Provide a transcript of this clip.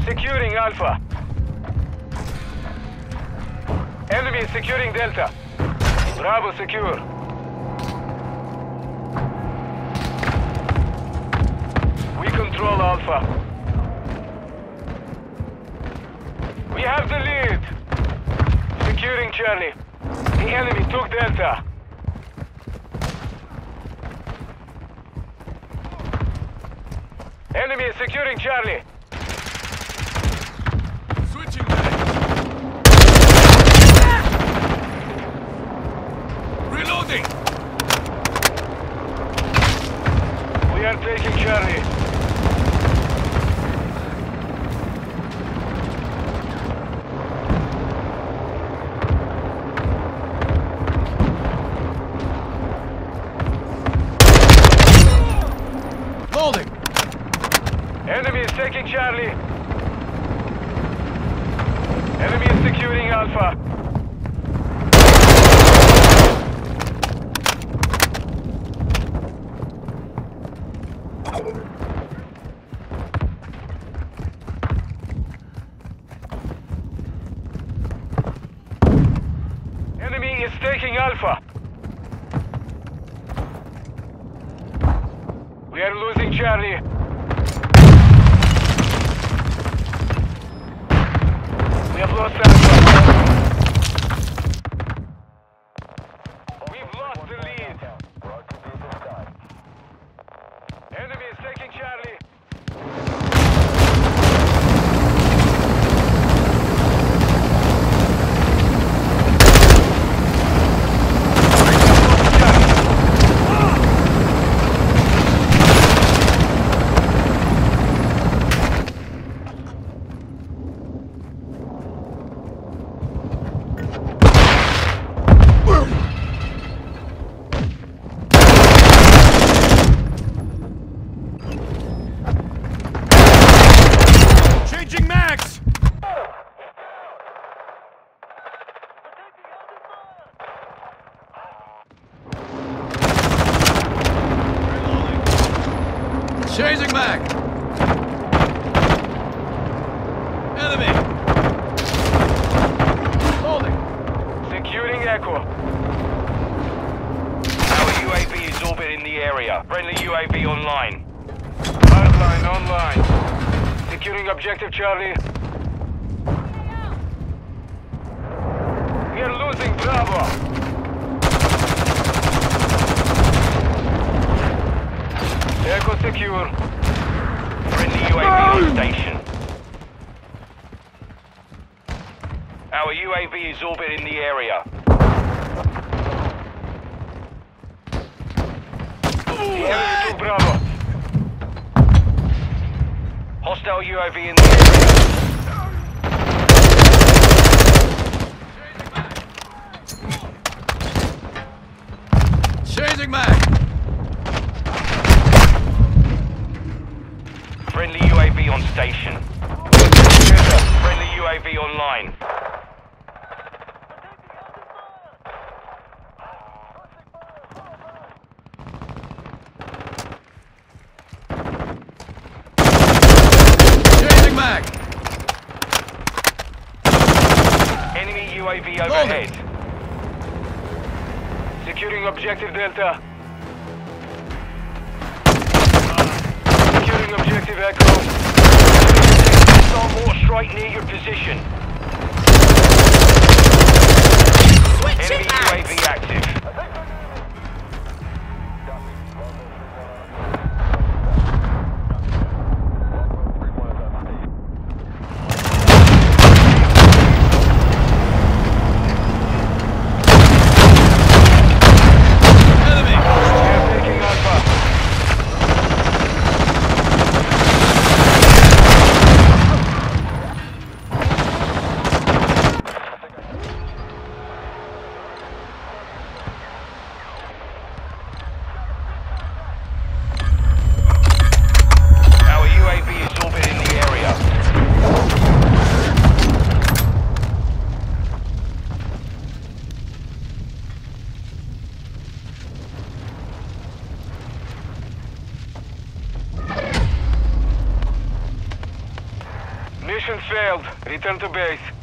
Securing Alpha. Enemy is securing Delta. Bravo secure. We control Alpha. We have the lead. Securing Charlie. The enemy took Delta. Enemy is securing Charlie. Switching back. Reloading. We are taking Charlie. Loading. Enemy is taking Charlie. Enemy is securing Alpha. Enemy is taking Alpha. We are losing Charlie. We have lost Alpha. We've lost the lead. Enemy is taking Charlie. Changing max. Changing back. Enemy. Holding. Securing Echo. Our UAV is orbiting the area. Friendly UAV online. Hardline online. Securing objective Charlie. We are losing Bravo. Echo secure. Friendly UAV on station. Our UAV is orbiting the area. The enemy took Bravo. Hostile UAV in the area. Changing back. Friendly UAV on station. Friendly UAV online. Changing back. Enemy UAV overhead. Securing objective Delta. Securing objective Echo. Hostile mortar strike near your position. Enemy UAV active. missions failed. Return to base.